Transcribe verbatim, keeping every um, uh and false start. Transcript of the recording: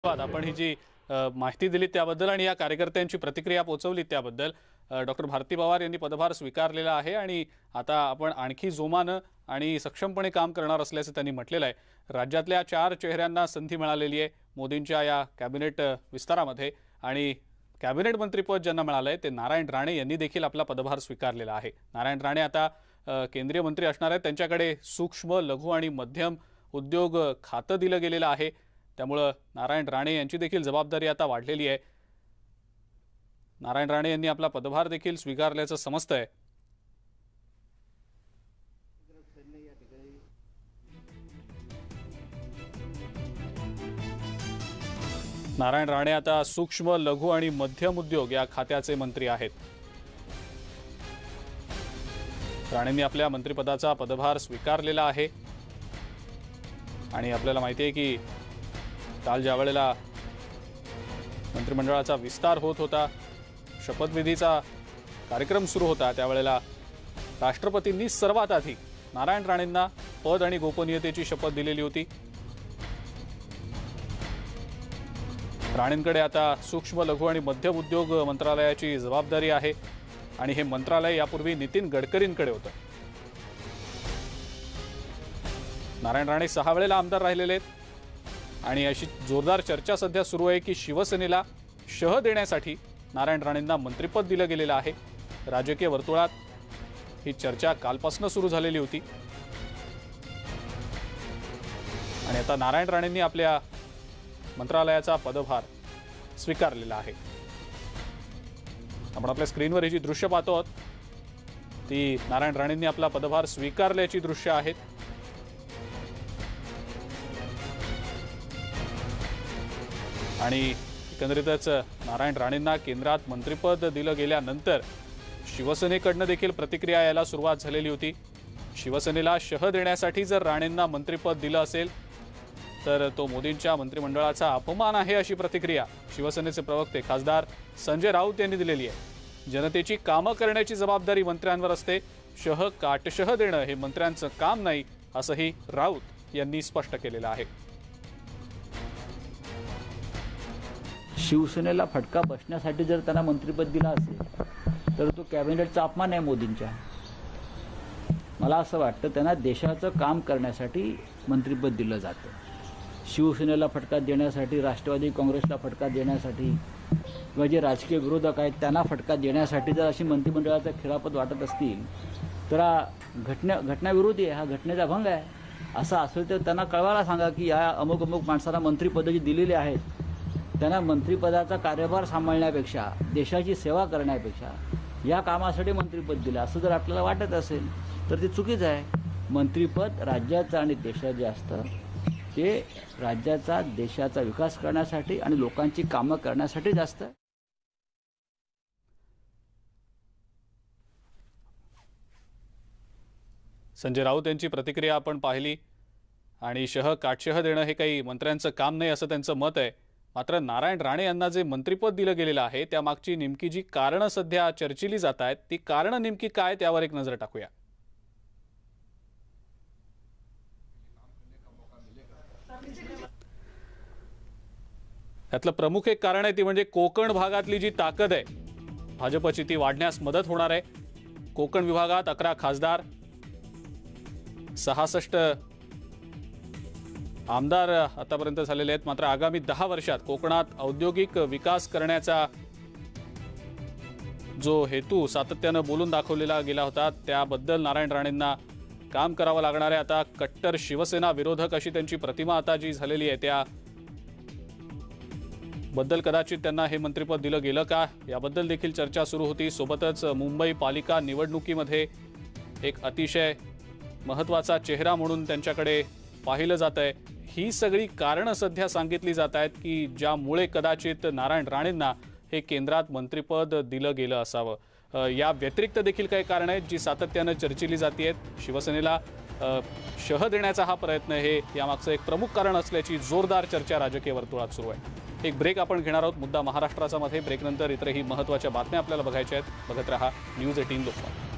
आपण ही जी माहिती दिली त्याबद्दल आणि या कार्यकर्त्यांची प्रतिक्रिया पोहोचवली त्याबद्दल डॉक्टर भारती पवार यांनी पदभार स्वीकारलेला आहे आणि आता आपण आणखी जोमाने आणि सक्षमपणे काम करणार असल्याचे त्यांनी म्हटलेले आहे। राज्यातल्या चार चेहऱ्यांना संधी मिळालेली आहे मोदींच्या या कॅबिनेट विस्तारामध्ये आणि कॅबिनेट मंत्रीपद ज्यांना मिळाले ते नारायण राणे यांनी देखील आपला पदभार स्वीकारलेला आहे। नारायण राणे आता केंद्रीय मंत्री असणार आहेत। त्यांच्याकडे सूक्ष्म लघु आणि मध्यम उद्योग खाते दिलं गेलेलं आहे। त्यामुळे नारायण राणे यांची देखील जबाबदारी आता वाढलेली आहे। नारायण राणे यांनी आपला पदभार देखील स्वीकारल्याचं समजतंय। नारायण राणे आता सूक्ष्म लघु आणि मध्यम उद्योग या खात्याचे मंत्री आहेत। राणेंनी आपल्या मंत्रिपदाचा पदभार स्वीकारलेला आहे आणि आपल्याला माहिती आहे की काल ज्या वेळेला मंत्रिमंडळाचा विस्तार होत होता, शपथविधीचा कार्यक्रम सुरू होता, त्यावेळेला राष्ट्रपतींनी सर्वात आधी नारायण राणेंना पद आणि गोपनीयतेची शपथ दिलेली होती। राणेंकडे आता सूक्ष्म लघु आणि मध्यम उद्योग मंत्रालयाची जबाबदारी आहे आणि हे मंत्रालय यापूर्वी नितीन गडकरींकडे होतं। नारायण राणे सहा वेळेला आमदार राहिलेले आहेत आणि अशी जोरदार चर्चा सध्या सुरू आहे की शिवसेनेला शह देण्यासाठी नारायण राणेंना मंत्रिपद दिलं गेलेलं आहे। राजकीय वर्तुळात ही चर्चा कालपासून सुरू झालेली होती आणि आता नारायण राणेंनी आपल्या मंत्रालयाचा पदभार स्वीकारलेला आहे। आपण आपल्या स्क्रीनवर ही जी दृश्य पाहतो आहोत ती नारायण राणेंनी आपला पदभार स्वीकारल्याची दृश्य आहेत। आणि एकंदरीतच नारायण राणेंना केंद्रात मंत्रिपद दिलं गेल्यानंतर शिवसेनेकडून देखील प्रतिक्रिया यायला सुरुवात झालेली होती। शिवसेनेला शह देण्यासाठी जर राणेंना मंत्रिपद दिलं असेल तर तो मोदींच्या मंत्रिमंडळाचा अपमान आहे अशी प्रतिक्रिया शिवसेनेचे प्रवक्ते खासदार संजय राऊत यांनी दिलेली आहे। जनतेची कामं करण्याची जबाबदारी मंत्र्यांवर असते, शह काटशह देणं हे मंत्र्यांचं काम नाही असंही राऊत यांनी स्पष्ट केलेलं आहे। शिवसेनेला फटका बसण्यासाठी जर त्यांना मंत्रिपद दिलं असेल तर तो कॅबिनेटचा अपमान आहे मोदींच्या। मला असं वाटतं त्यांना देशाचं काम करण्यासाठी मंत्रिपद दिलं जातं। शिवसेनेला फटका देण्यासाठी, राष्ट्रवादी काँग्रेसला फटका देण्यासाठी किंवा जे राजकीय विरोधक आहेत त्यांना फटका देण्यासाठी जर अशी मंत्रिमंडळाचं खेळापद वाटत असतील तर हा घटना घटनाविरोधी आहे, हा घटनेचा भंग आहे। असं असेल तर त्यांना कळवायला सांगा की या अमुक अमुक माणसांना मंत्रिपद जी दिलेली आहेत त्यांना मंत्रिपदाचा कार्यभार सांभाळण्यापेक्षा, देशाची सेवा करण्यापेक्षा या कामासाठी मंत्रिपद दिलं असं जर आपल्याला वाटत असेल तर ते चुकीचं आहे। मंत्रिपद राज्याचं आणि देशाचं जे असतं ते राज्याचा, देशाचा विकास करण्यासाठी आणि लोकांची कामं करण्यासाठी असतं। संजय राऊत यांची प्रतिक्रिया आपण पाहिली आणि शह काटशह देणं हे काही मंत्र्यांचं काम नाही असं त्यांचं मत आहे। मात्र नारायण राणे यांना जे मंत्रिपद दिलं गेलेलं आहे त्यामागची नेमकी जी कारणं सध्या चर्चिली जात आहेत ती कारणं नेमकी काय त्यावर एक नजर टाकूया। यातलं प्रमुख एक कारण आहे ती म्हणजे कोकण भागातली जी ताकद आहे भाजपची ती वाढण्यास मदत होणार आहे। कोकण विभागात अकरा खासदार, सहासष्ट आमदार आतापर्यंत झालेले आहेत। मात्र आगामी दहा वर्षात कोकणात औद्योगिक विकास करण्याचा जो हेतू सातत्यानं बोलून दाखवलेला गेला होता त्याबद्दल नारायण राणेंना काम करावं लागणार आहे। आता कट्टर शिवसेना विरोधक अशी त्यांची प्रतिमा आता जी झालेली आहे त्या बद्दल कदाचित त्यांना हे मंत्रिपद दिलं गेलं का याबद्दल देखील चर्चा सुरू होती। सोबतच मुंबई पालिका निवडणुकीमध्ये एक अतिशय महत्त्वाचा चेहरा म्हणून त्यांच्याकडे पाहिलं जात आहे। ही सगळी कारणं सध्या सांगितली जात आहेत की ज्यामुळे कदाचित नारायण राणेंना हे केंद्रात मंत्रिपद दिलं गेलं असावं। या व्यतिरिक्त देखील काही कारणं आहेत जी सातत्यानं चर्चिली जाती आहेत। शिवसेनेला शह देण्याचा हा प्रयत्न हे यामागचं एक प्रमुख कारण असल्याची जोरदार चर्चा राजकीय वर्तुळात सुरू आहे। एक ब्रेक आपण घेणार आहोत, मुद्दा महाराष्ट्राचा मध्ये। ब्रेकनंतर इतरही महत्त्वाच्या बातम्या आपल्याला बघायच्या आहेत। बघत रहा न्यूज अठरा लोकमत।